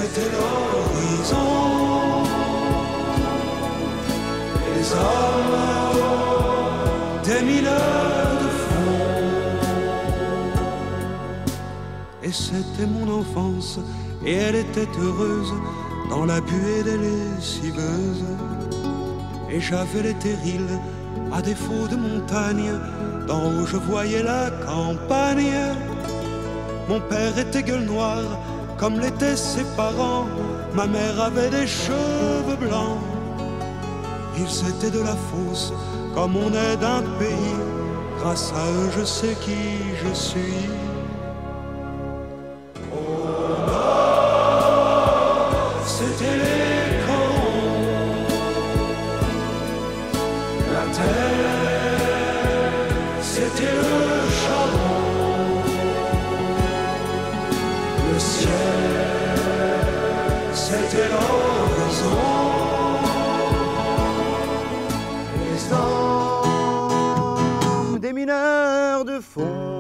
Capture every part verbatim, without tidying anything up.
c'était l'horizon. Les hommes, des mineurs de fond. Et c'était mon enfance, et elle était heureuse dans la buée des lessiveuses. Et j'avais les terrils, à défaut de montagne, d'en haut je voyais la campagne. Mon père était gueule noire, comme l'étaient ses parents. Ma mère avait des cheveux blancs. Ils étaient de la fosse, comme on est d'un pays. Grâce à eux je sais qui je suis. Au nord, c'était les corons. La terre, c'était le charbon. Le ciel, c'était l'horizon. Les hommes, des mineurs de fond.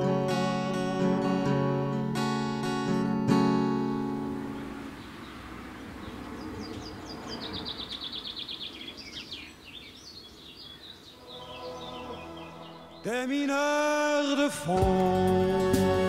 Des mineurs de fond.